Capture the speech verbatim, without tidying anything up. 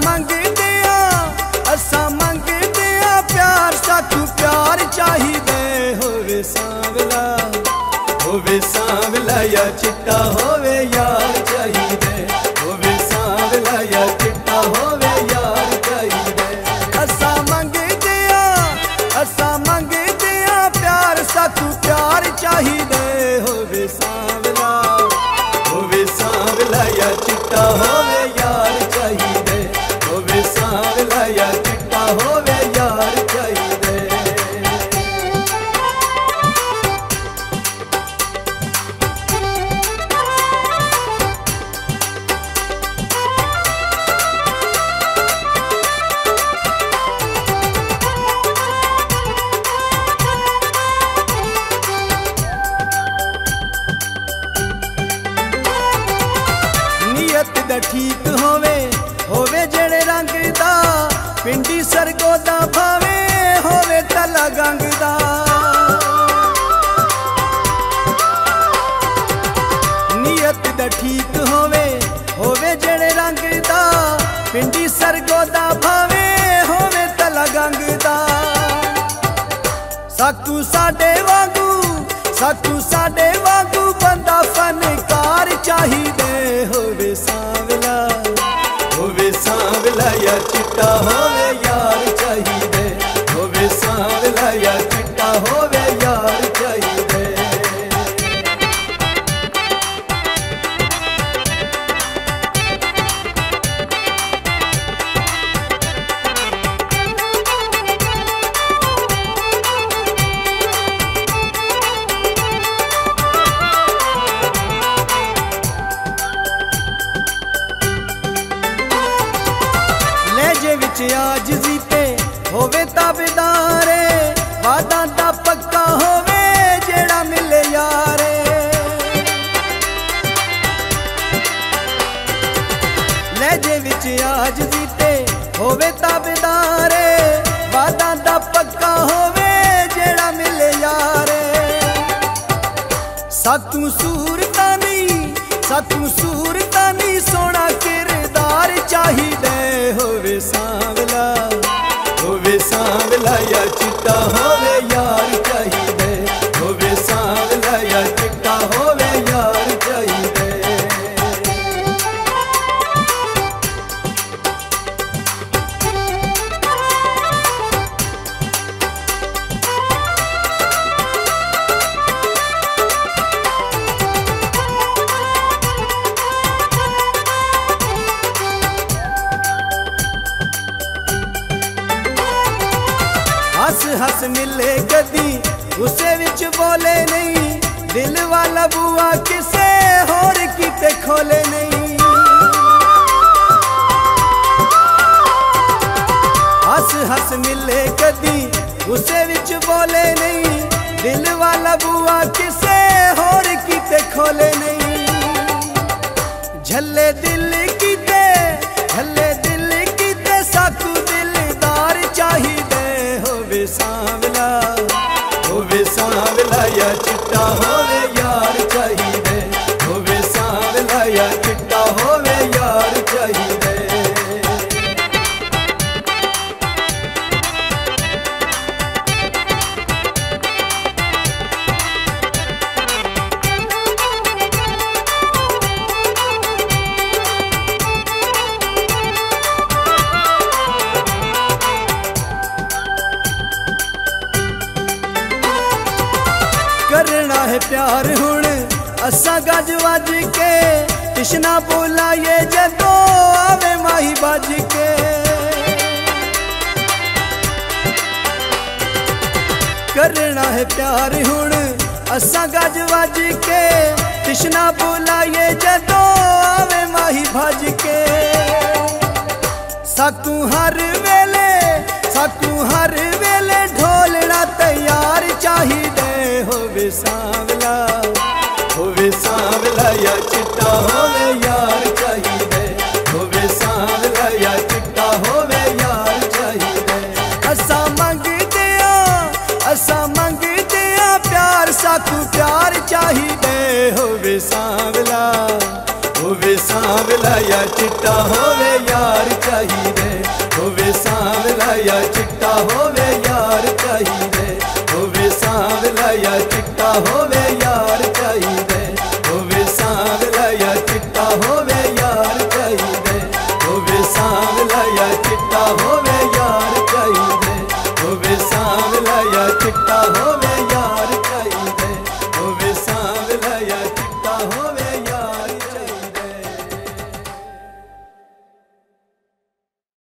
मंगदे आ असा मंगदे आ प्यार साकू प्यार चाहिदे होवे सांवला होवे सांवला या चिट्टा होवे यार चाहिदे होवे सांवला या चिट्टा होवे यार चाहिदे असा मंगदे आ असा मंगदे आ प्यार साकू प्यार चाहिदे होवे सांवला होवे सांवला या चिट्टा होवे यार चाहिदे होवे सांवला या चिट्टा होवे यार चाहिदे। ठीक होवे होवे जेड़े रंग दा पिंडी सरगो दा भावे होवे तला गंग दा नियत दा ठीक होवे होवे जेड़े रंग दा पिंडी सरगो दा भावे होवे तला गंग दा साकू साडे वांगू साकू साडे वांगू बंदा फनकार चाहिदे होवे सांवला होवे सांवला या चिट्टा होवे यार चाहिदे होवे सांवला या चिट्टा होवे यार चाहिदे। आज जीते होवे ताबेदारे वादा दा पक्का होवे जेड़ा मिले यारे लहजे विच आज जीते होवे ताबेदारे वादा दा पक्का होवे जेड़ा मिले यारे सातू सूरता नहीं सातू सूरता नहीं सोना किरदार चाहिदे होवे सांवला होवे सांवला या चिट्टा होवे यार चाहिदे होवे सांवला या चिट्टा होवे यार चाहिदे। हस हस मिले कदी गुस्से विच बोले नहीं दिल वाला बुआ किसे होर किते खोले नहीं हस हस मिले कदी गुस्से विच बोले नहीं दिल वाला बुआ किसे होर किते खोले नहीं झल्ले दिल कीते झल्ले दिल कीते साकू दिलदार चाहिदे होवे सांवला होवे सांवला या चिट्टा होवे यार चाहिदे होवे सांवला या चिट्टा होवे यार चाहिदे। करना है प्यार हुण असा गज वज के कृष्णा बोलाए जदो आवे माही बज के करना है प्यार हुण असा गज वज के कृष्णा बोलाए जदो आवे माही भज के साकू हर वेले साकू हर वेले ढोलना तैयार चाहिदे होवे सांवला होवे सांवला या चिट्टा होवे यार चाहिदे होवे सांवला या चिट्टा होवे यार चाहिदे असा मंगदे आ असा मंगदे आ प्यार साकू प्यार चाहिदे होवे सांवला होवे सांवला या चिट्टा होवे यार चाहिदे। होवे सांवला या चिट्टा होवे यार चाहिए, होवे सांवला या चिट्टा होवे यार चाहिए, होवे सांवला या चिट्टा होवे यार चाहिए, होवे सांवला या चिट्टा होवे